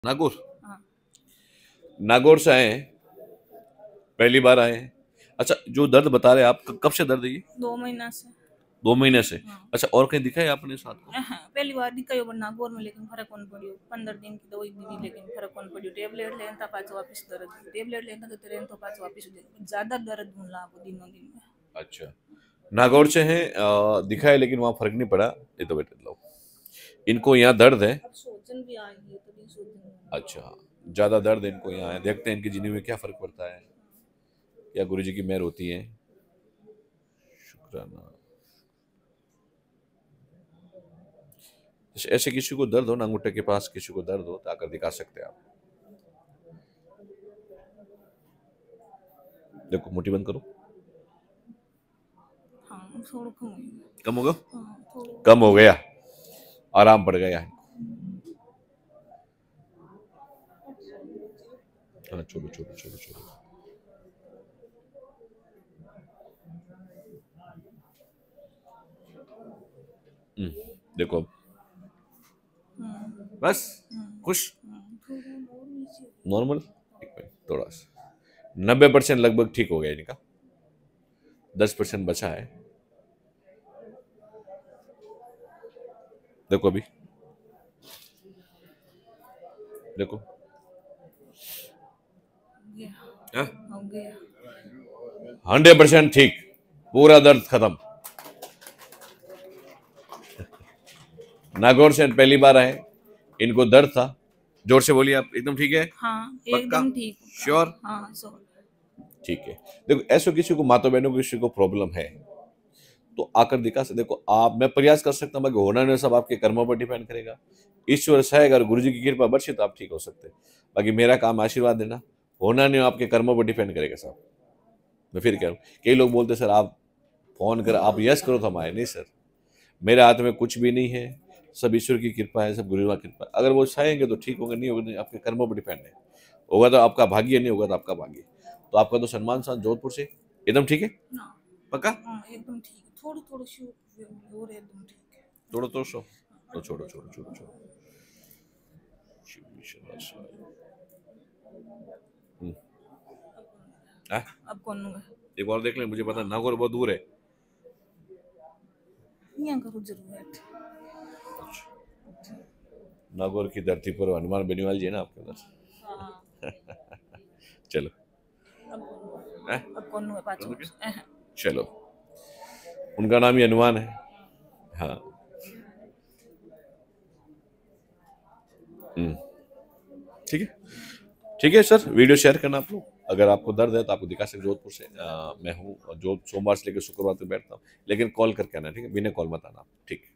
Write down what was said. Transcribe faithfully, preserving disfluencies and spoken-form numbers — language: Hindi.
नागौर। हाँ। नागौर से आए हैं, पहली बार आए हैं। अच्छा, जो दर्द बता रहे हैं आप, क- कब से दर्द है ये? दो महीना से। दो महीने से। हाँ। अच्छा, और कहीं दिखा है आपने साथ को? हाँ, पहली बार दिखायो पर नागौर में, लेकिन फर्क कौन पड़ियो। पंद्रह दिन की दवाई दी लेकिन फर्क कौन पड़ियो। टेबलेट लेन था पाँच वापस दर्द, टेबलेट लेन था तो रेन तो पाँच वापस ज्यादा दर्द होने लगा दिनों दिन में। अच्छा, नागौर से हैं, अ, दिखा है लेकिन वहां फर्क नहीं पड़ा। ये तो बेटे लो, इनको यहाँ दर्द है। अब सोजन भी आ गई है तो नहीं सोजन। अच्छा, ज्यादा दर्द है इनको यहाँ है। देखते हैं इनकी जिंदगी में क्या फर्क पड़ता है, या गुरु जी की मेहर होती है। शुक्राना। जैसे ऐसे किसी को दर्द हो ना, अंगूठे के पास किसी को दर्द हो तो आकर दिखा सकते हैं आप। देखो, मुट्ठी बंद करो। हाँ, थोड़ा कम हो गया। कम हो गया? हाँ, थोड़ा। कम हो गया, आराम पड़ गया। हाँ, छोड़ो छोड़ो छोड़ो छोड़ो। हम्म, देखो अब। हम्म, बस हम्म, खुश, हम्म, थोड़ा और नीचे। नॉर्मल। एक मिनट, थोड़ा सा नब्बे परसेंट लगभग ठीक हो गया इनका, दस परसेंट बचा है। देखो अभी, देखो। गया, हो गया। हंड्रेड परसेंट ठीक, पूरा दर्द खत्म। नागौर से पहली बार आए, इनको दर्द था। जोर से बोलिए आप। एकदम ठीक है? हाँ, पक्का? एकदम ठीक होगा। श्योर? हाँ, श्योर। ठीक है। देखो, ऐसे किसी को, माता बहनों को किसी को प्रॉब्लम है तो आकर दिखा से। देखो आप, मैं प्रयास कर सकता हूँ, बाकी होना नहीं सब आपके कर्मों पर डिपेंड करेगा। ईश्वर से अगर गुरु जी की कृपा बरसी तो आप ठीक हो सकते हैं। बाकी मेरा काम आशीर्वाद देना, होना नहीं आपके कर्मों पर डिपेंड करेगा साहब। मैं फिर कह रहा हूँ, कई लोग बोलते सर आप फोन कर, आप यस करो तो हम आए। नहीं सर, मेरे हाथ में कुछ भी नहीं है, सब ईश्वर की कृपा है, सब गुरु की कृपा है। अगर वो चाहेंगे तो ठीक होगा, नहीं होगा नहीं, आपके कर्मों पर डिपेंड है। होगा तो आपका भाग्य, नहीं होगा तो आपका भाग्य। तो आपका तो सलमान खान जोधपुर से एकदम ठीक है? हाँ, पक्का? हाँ, एकदम ठीक है। थोड़ी थोड़ी सी और एकदम ठीक है। थोड़ा तो सो तो छोड़ो छोड़ो छोड़ो छोड़ो। हम्म, हाँ? अब कौन होगा? एक बार देख लें, मुझे पता नागौर बहुत दूर है। यहाँ करो जरूरत। नागौर की धरती पर हनुमान बेनीवाल जी है ना आपके उधर। हाँ। चलो। अब कौन होगा? हैं? अब कौन होगा पाँच चलो क्या? वर्ष? अहं। चलो, उनका नाम ही हनुमान है। हाँ। हम्म, ठीक है। ठीक है सर, वीडियो शेयर करना आप लोग। अगर आपको दर्द है तो आपको दिखा सकते जोधपुर से। अ, मैं हूँ जो सोमवार से लेकर शुक्रवार तक बैठता हूँ, लेकिन कॉल करके आना, ठीक है? बिना कॉल मत आना, ठीक है?